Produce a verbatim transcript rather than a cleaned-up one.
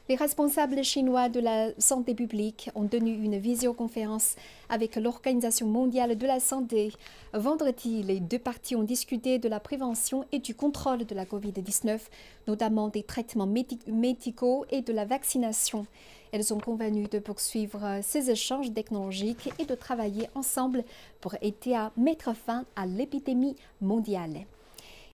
Les responsables chinois de la santé publique ont tenu une visioconférence avec l'Organisation mondiale de la santé. Vendredi, les deux parties ont discuté de la prévention et du contrôle de la covid dix-neuf, notamment des traitements médicaux et de la vaccination. Elles ont convenu de poursuivre ces échanges technologiques et de travailler ensemble pour aider à mettre fin à l'épidémie mondiale.